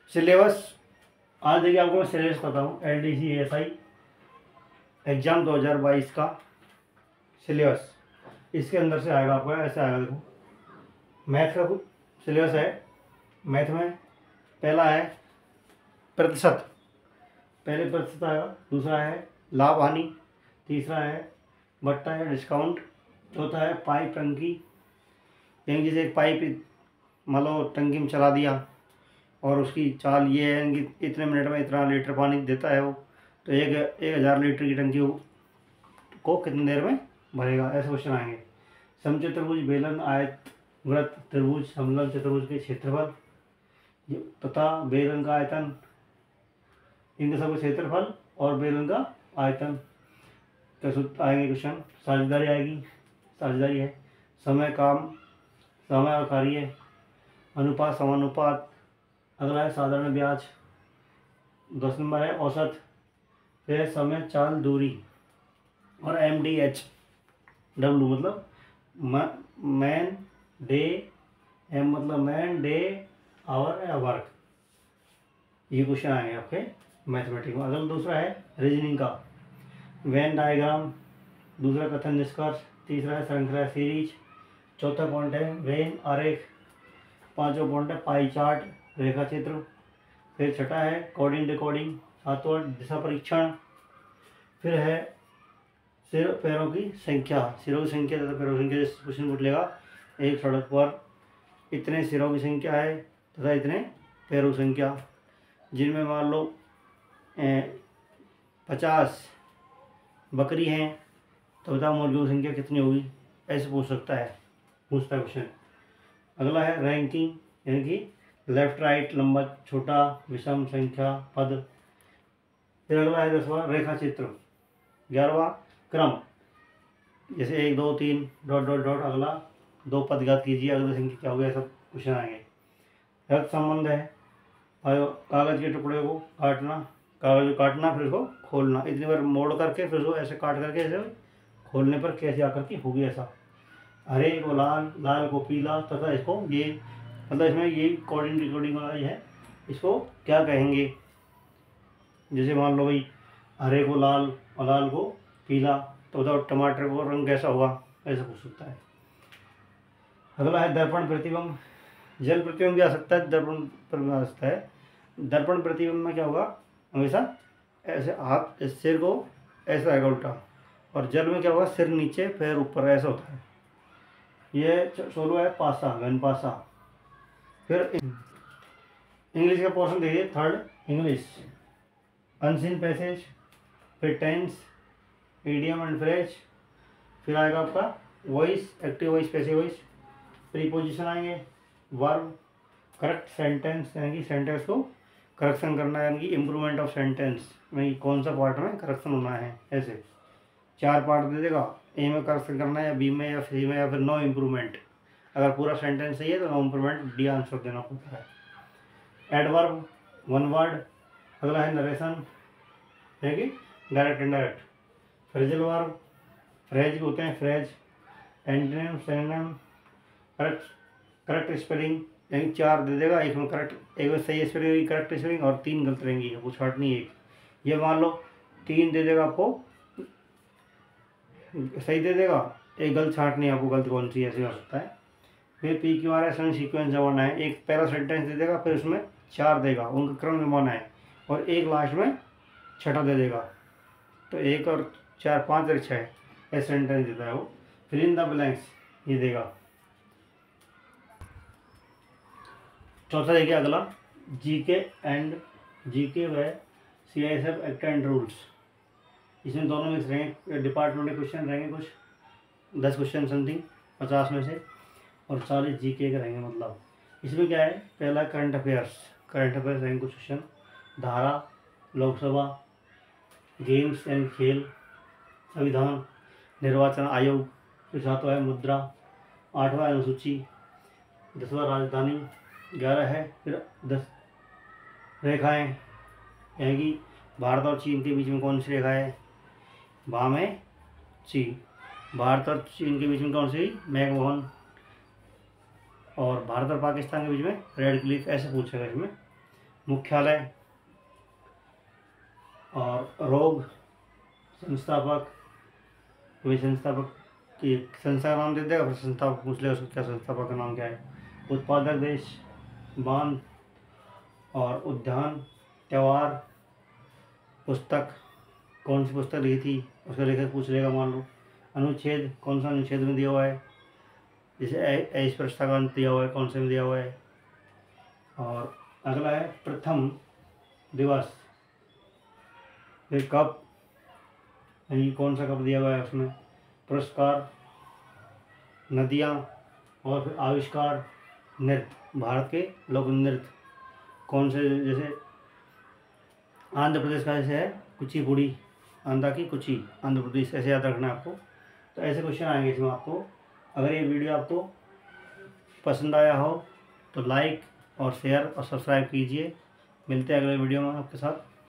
Syllabus आज देखिए आपको मैं सिलेबस बताऊँ। LDC ASI एग्ज़ाम 2022 का सिलेबस इसके अंदर से आएगा आपको, ऐसे आएगा। देखो मैथ का कुछ सिलेबस है। मैथ में पहला है प्रतिशत, पहले प्रतिशत आएगा। दूसरा है लाभ हानि। तीसरा है बट्टा या डिस्काउंट। चौथा है पाइप टंकी, यानी जैसे एक पाइप मान लो टंकी में चला दिया और उसकी चाल ये है कि इतने मिनट में इतना लीटर पानी देता है वो, तो 1000 लीटर की टंकी को कितनी देर में भरेगा, ऐसे क्वेश्चन आएंगे। समचतुर्भुज, बेलन, आयत, वृत्त, त्रिभुज, समलंब चतुर्भुज के क्षेत्रफल तथा बेलन का आयतन, इनके सबका क्षेत्रफल और बेलन का आयतन का सूत्र आएंगे क्वेश्चन। साझेदारी आएगी, साझेदारी है। समय, काम, समय और कार्य, अनुपात, समानुपात। अगला है साधारण ब्याज। 10 नंबर है औसत। फिर समय, चाल, दूरी और MDHW मतलब मैन डे, M मतलब मैन डे, आवर या वर्क। ये क्वेश्चन आएंगे आपके मैथमेटिक्स में। अगला दूसरा है रीजनिंग का, वेन डायग्राम। दूसरा कथन निष्कर्ष। तीसरा है श्रृंखला सीरीज। चौथा पॉइंट है वेन आरेख। पांचवा पॉइंट है पाई चार्ट, रेखा चित्र। फिर छठा है कोडिंग डिकोडिंग। सातवां दिशा परीक्षण। फिर है सिर पैरों की संख्या, सिरों की संख्या तथा पैरों की संख्या। जैसे क्वेश्चन पूछ लेगा एक सड़क पर इतने सिरों की संख्या है तथा इतने पैरों की संख्या, जिनमें मान लो 50 बकरी हैं तो बताओ मुर्गियों की संख्या कितनी होगी, ऐसे पूछता है क्वेश्चन। अगला है रैंकिंग, यानी कि लेफ्ट राइट, लंबा छोटा, विषम संख्या, पद। फिर अगला है 10वां रेखा चित्र। 11वां क्रम, जैसे 1 2 3 डॉट डॉट डॉट। अगला 2 पद ज्ञात कीजिए, अगली संख्या क्या हो गया, सब क्वेश्चन आएंगे। रक्त संबंध है, कागज के टुकड़े को काटना, कागज को काटना फिर उसको खोलना, इतनी बार मोड़ करके फिर उसको ऐसे काट करके ऐसे खोलने पर कैसे आकर के होगी ऐसा। हरे को लाल, लाल को पीला तथा इसको ये, मतलब इसमें ये कोडिंग डिकोडिंग वाला ये है, इसको क्या कहेंगे। जैसे मान लो भाई हरे को लाल और लाल को पीला, तो बताओ टमाटर को रंग कैसा होगा, ऐसा पूछ सकता है। अगला है दर्पण प्रतिबिंब। जल प्रतिबिंब भी आ सकता है, दर्पण पर भी आ सकता है। दर्पण प्रतिबिंब में क्या होगा, हमेशा ऐसे हाथ सिर को ऐसा आएगा उल्टा, और जल में क्या होगा सिर नीचे पैर ऊपर, ऐसा होता है। ये 16 है पासा, घन पासा। फिर इंग्लिश का पोर्शन देखिए, थर्ड इंग्लिश, अनसीन पैसेज। फिर टेंस, इडियम एंड फ्रेज। फिर आएगा आपका voice, active voice, passive voice. Preposition आएंगे, वर्ब, करेक्ट सेंटेंस, यानी कि सेंटेंस को करेक्शन करना है, यानी कि इम्प्रूवमेंट ऑफ सेंटेंस में कौन सा पार्ट में करेक्शन होना है। ऐसे 4 पार्ट दे देगा, ए में करेक्शन करना है, या बी में, या सी में, या फिर नो इम्प्रूवमेंट। अगर पूरा सेंटेंस सही है तो नो इम्प्रूवमेंट, डी आंसर देना पड़ता है। Adverb, 1 word. अगला है नरेशन, यानी कि direct indirect. Phrasal verb, phrase होते हैं phrase. Antonym, synonym. Correct spelling, यानी 4 दे देगा, एक में करेक्ट, एक में सही स्पेलिंग होगी, करेक्ट स्पेलिंग, और 3 गलत रहेंगी, आपको छाटनी है एक। ये मान लो 3 दे देगा आपको, सही दे देगा, एक गलत छाटनी है आपको, गलत कौन सी, ऐसे हो सकता है। फिर PQR सीक्वेंस जमाना है, एक पहला सेंटेंस दे देगा, फिर उसमें 4 देगा, उनका क्रम जमाना है, और एक लास्ट में छठा दे देगा, तो 1 और 4 5 और 6 ऐसे सेंटेंस देता है वो। फिर इन द ब्लैंक्स ये देगा। चौथा देखिए अगला, जीके व CISF एक्ट एंड रूल्स। इसमें दोनों मिक्स रहेंगे, डिपार्टमेंट के क्वेश्चन रहेंगे कुछ 10 क्वेश्चन समथिंग 50 में से, और 40 जीके के रहेंगे। मतलब इसमें क्या है, पहला करंट अफेयर्स रहेंगे कुछ क्वेश्चन, धारा, लोकसभा, गेम्स एंड खेल, संविधान, निर्वाचन आयोग। फिर 7वां है मुद्रा, 8वां अनुसूची, 10वां राजधानी, 11 है फिर 10 रेखाएं, यानी कि भारत और चीन के बीच में कौन सी रेखा है, में चीन। भारत और चीन के बीच में कौन सी, मैकमोहन। और भारत और पाकिस्तान के बीच में रेड क्लिफ, ऐसे पूछेगा इसमें। मुख्यालय और रोग, संस्थापक, कोई संस्थापक की संस्था का नाम दे देगा, फिर संस्थापक पूछ लेगा उसको क्या संस्थापक का नाम क्या है। उत्पादक देश, बांध और उद्यान, त्यौहार, पुस्तक, कौन सी पुस्तक लिखी थी उसका लेखक पूछ लेगा मान लो। अनुच्छेद, कौन सा अनुच्छेद में दिया हुआ है, जैसे अस्पृश्यता का अंत दिया हुआ है, कौन से में दिया हुआ है। और अगला है प्रथम दिवस, फिर कब, यानी कौन सा कब दिया हुआ है उसमें। पुरस्कार, नदियाँ, और फिर आविष्कार, नृत्य, भारत के लोक नृत्य कौन से, जैसे आंध्र प्रदेश का जैसे है कुचिपुड़ी, आंध्रा की कुची, आंध्र प्रदेश, ऐसे याद रखना है आपको। तो ऐसे क्वेश्चन आएंगे इसमें आपको। अगर ये वीडियो आपको पसंद आया हो तो लाइक और शेयर और सब्सक्राइब कीजिए। मिलते हैं अगले वीडियो में आपके साथ।